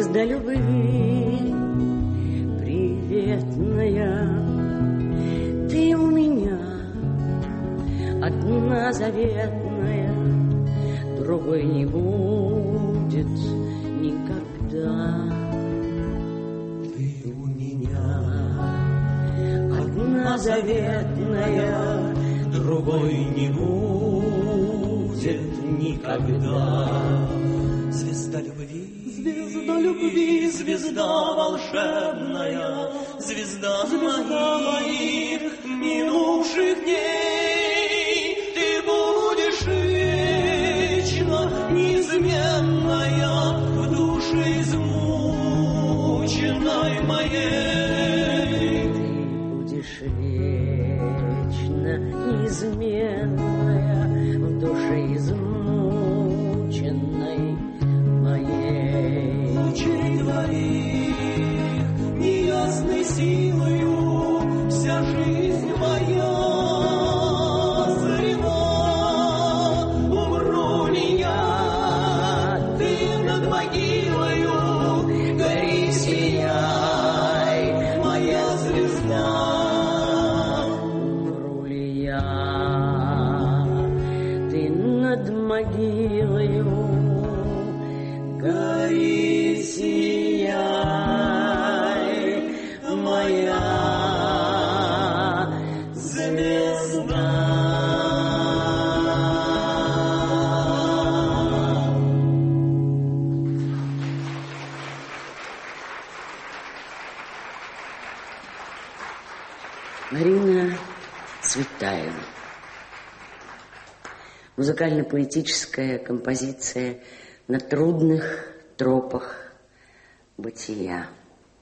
Звезда любви приветная, ты у меня одна заветная, другой не будет никогда. Ты у меня одна заветная, другой не будет никогда. Звезда любви, звезда волшебная, звезда моих минувших дней. Ты будешь вечно неизменная в душе измученной моей. Ты будешь вечно неизменная в душе измученной моей. Лучей твоих неясной силою вся жизнь моя зарема. Умру ли я, ты над могилою гори, сияй, моя звезда. Умру ли я, ты над могилою гори, сияй, моя звезда. Марина Цветаева. Музыкально-поэтическая композиция на трудных тропах бытия.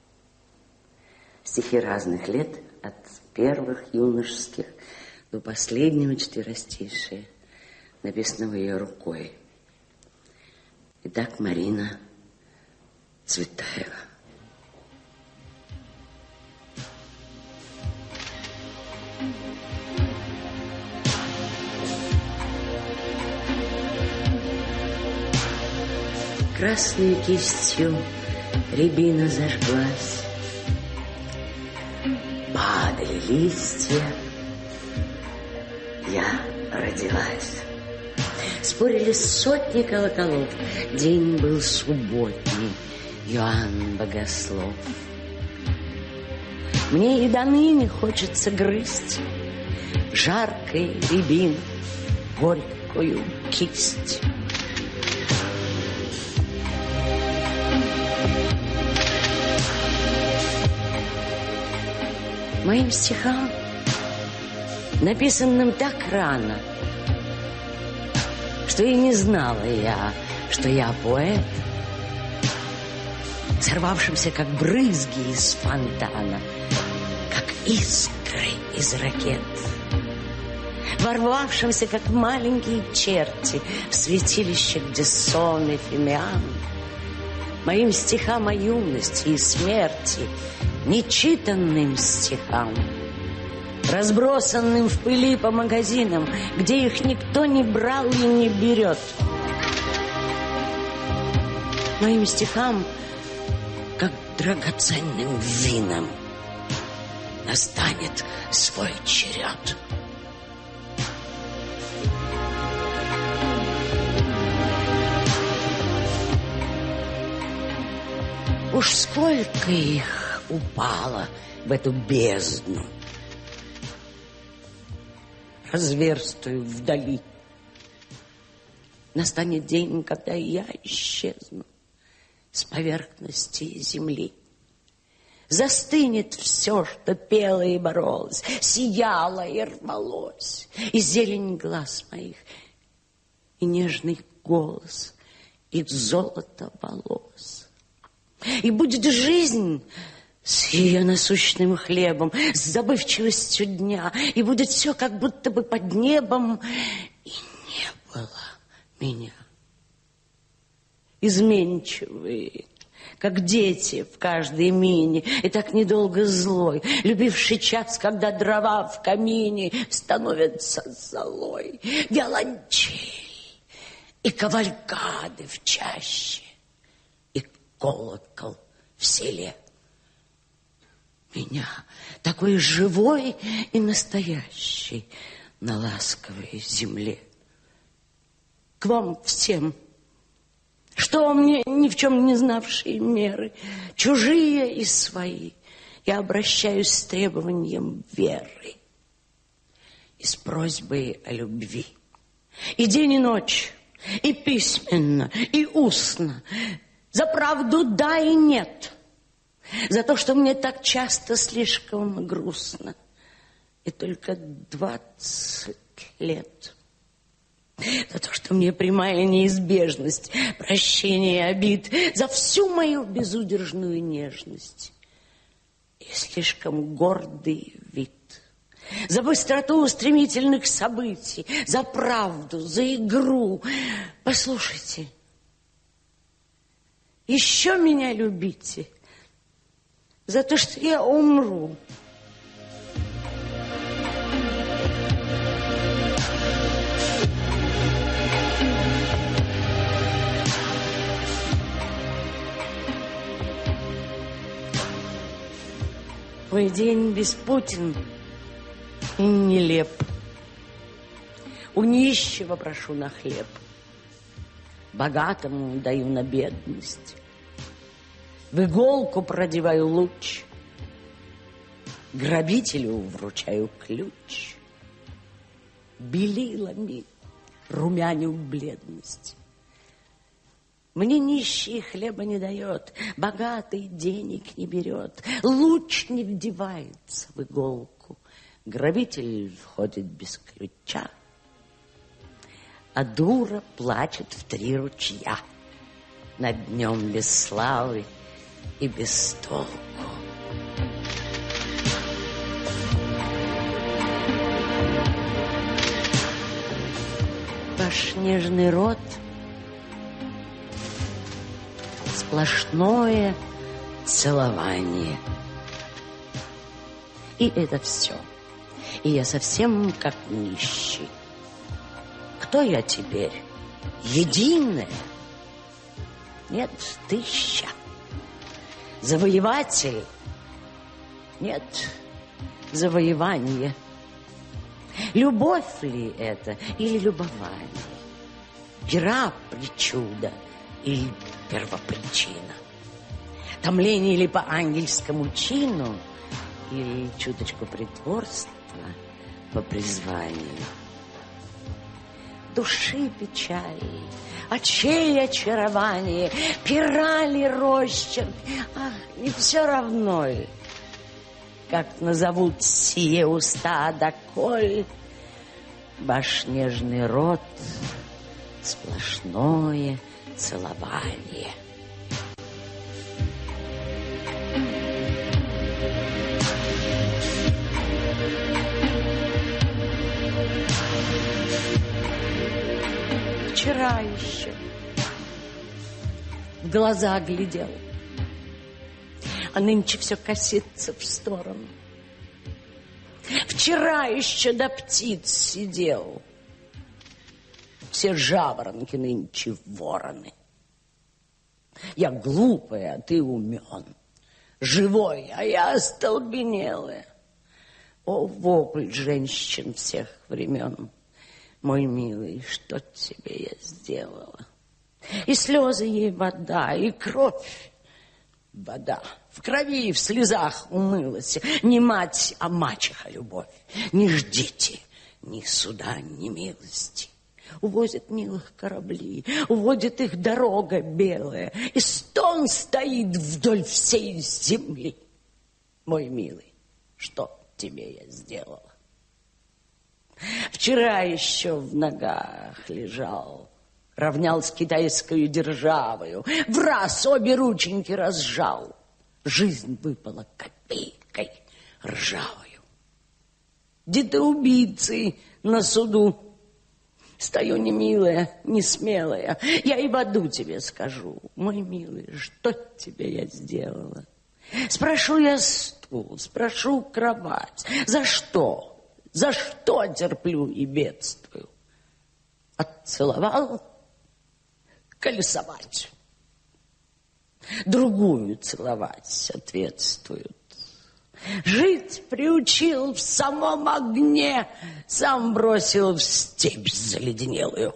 Стихи разных лет, от первых юношеских до последнего четверостишия, написанного ее рукой. Итак, Марина Цветаева. Красной кистью рябина зажглась, падали листья, я родилась. Спорили сотни колоколов, день был субботний, Иоанн Богослов. Мне и до ныне хочется грызть жаркой рябины горькую кисть. Моим стихам, написанным так рано, что и не знала я, что я поэт, сорвавшимся, как брызги из фонтана, как искры из ракет, ворвавшимся, как маленькие черти в святилище, где сон и фимиам, моим стихам о юности и смерти, нечитанным стихам, разбросанным в пыли по магазинам, где их никто не брал и не берет. Моим стихам, как драгоценным винам, настанет свой черед. Уж сколько их упало в эту бездну, разверстую вдали. Настанет день, когда я исчезну с поверхности земли. Застынет все, что пело и боролось, сияло и рвалось, и зелень глаз моих, и нежный голос, и золото волос. И будет жизнь с ее насущным хлебом, с забывчивостью дня, и будет все, как будто бы под небом, и не было меня. Изменчивые, как дети в каждой мине, и так недолго злой, любивший час, когда дрова в камине становятся золой, виолончель и кавалькады в чаще, и колокол в селе. Меня, такой живой и настоящий, на ласковой земле. К вам всем, что мне ни в чем не знавшие меры, чужие и свои, я обращаюсь с требованием веры и с просьбой о любви. И день, и ночь, и письменно, и устно, за правду да и нет, за то, что мне так часто слишком грустно, и только 20 лет. За то, что мне прямая неизбежность, прощение обид, за всю мою безудержную нежность и слишком гордый вид, за быстроту стремительных событий, за правду, за игру. Послушайте, еще меня любите за то, что я умру. Мой день беспутен и нелеп. У нищего прошу на хлеб, богатому даю на бедность. В иголку продеваю луч, грабителю вручаю ключ, белилами румяню бледность. Мне нищий хлеба не дает, богатый денег не берет, луч не вдевается в иголку, грабитель входит без ключа, а дура плачет в 3 ручья над днем без славы и без толку. Ваш нежный рот сплошное целование. И это все. И я совсем как нищий. Кто я теперь? Единая? Нет, 1000. Завоеватель? Нет, завоевание. Любовь ли это или любование? Игра, причуда или первопричина? Томление ли по ангельскому чину или чуточку притворства по призванию? Души печали, очей очарование, пера ли росчерк, ах, и все равно ли, как назовут сие уста, доколь ваш нежный рот сплошное целование. Вчера еще в глаза глядел, а нынче все косится в сторону. Вчера еще до птиц сидел, все жаворонки нынче вороны. Я глупая, а ты умен, живой, а я остолбенелая. О, вопль женщин всех времен! Мой милый, что тебе я сделала? И слезы ей вода, и кровь вода. В крови и в слезах умылась. Не мать, а мачеха любовь. Не ждите ни суда, ни милости. Увозят милых корабли, уводит их дорога белая, и стон стоит вдоль всей земли. Мой милый, что тебе я сделала? Вчера еще в ногах лежал, равнял с китайской державою, в раз обе рученьки разжал. Жизнь выпала копейкой ржавою. Детоубийцы на суду. Стою не милая, не смелая, я и в аду тебе скажу. Мой милый, что тебе я сделала? Спрошу я стул, спрошу кровать. За что? За что терплю и бедствую? Отцеловал колесовать. другую целовать соответствуют. Жить приучил в самом огне, сам бросил в степь заледенелую.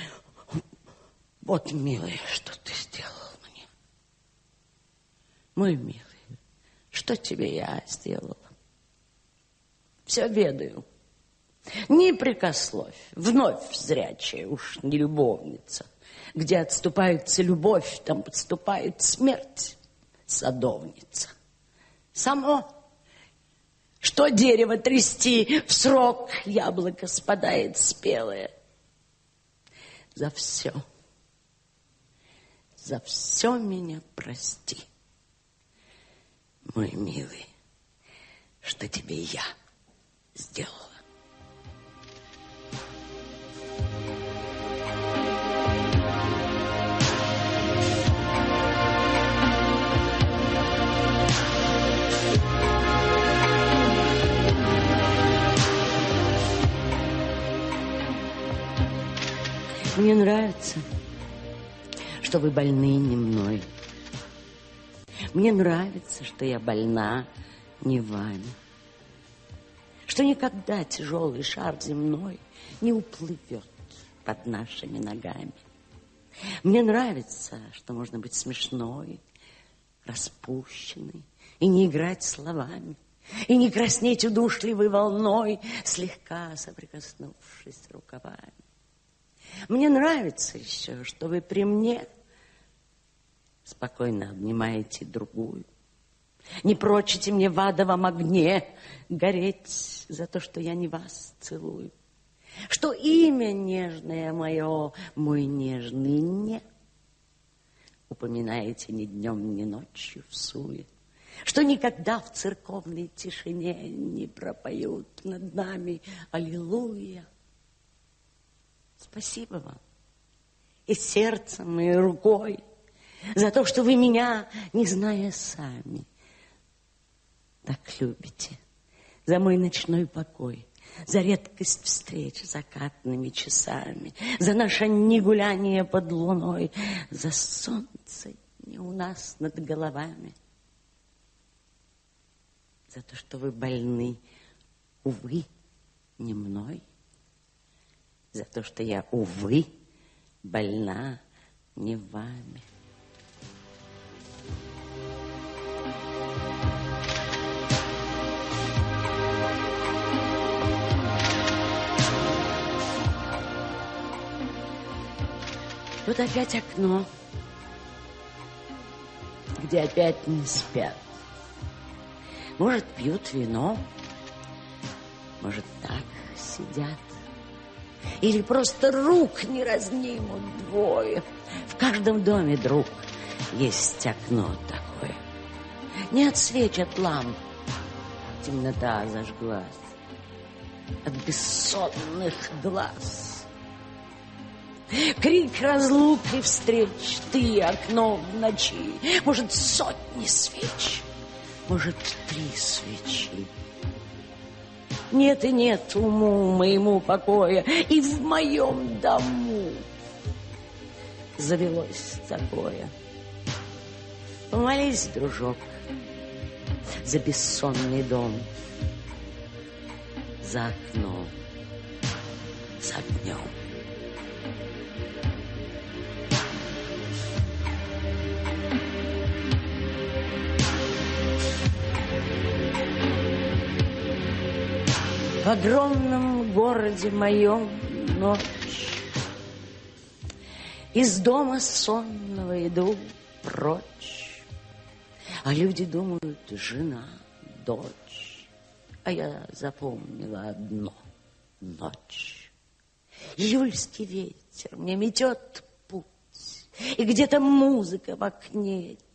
Вот, милый, что ты сделал мне. Мой милый, что тебе я сделала? Все ведаю. Не прикословь, вновь зрячая, уж не любовница. Где отступается любовь, там подступает смерть, садовница. Само, что дерево трясти в срок, яблоко спадает спелое. За все меня прости, мой милый, что тебе я сделала. Мне нравится, что вы больны не мной. Мне нравится, что я больна не вами. Что никогда тяжелый шар земной не уплывет под нашими ногами. Мне нравится, что можно быть смешной, распущенной, и не играть словами, и не краснеть удушливой волной, слегка соприкоснувшись рукавами. Мне нравится еще, что вы при мне спокойно обнимаете другую. Не прочите мне в адовом огне гореть за то, что я не вас целую. Что имя нежное мое, мой нежный не, упоминаете ни днем, ни ночью всуе. Что никогда в церковной тишине не пропоют над нами аллилуйя. Спасибо вам и сердцем, и рукой за то, что вы меня, не зная сами, так любите. За мой ночной покой, за редкость встреч закатными часами, за наше негуляние под луной, за солнце не у нас над головами, за то, что вы больны, увы, не мной. За то, что я, увы, больна не вами. Вот опять окно, где опять не спят. Может, пьют вино, может, так сидят. Или просто рук не разнимут двое. В каждом доме, друг, есть окно такое. Не отсвечат ламп, темнота зажглась от бессонных глаз. Крик разлук и встреч, ты окно в ночи. Может, сотни свеч, может, 3 свечи. Нет и нет уму моему покоя, и в моем дому завелось такое. Помолись, дружок, за бессонный дом, за окном, за огнем. В огромном городе моем ночь. Из дома сонного иду прочь. А люди думают, жена, дочь. А я запомнила одно — ночь. Июльский ветер мне метет путь, и где-то музыка в окне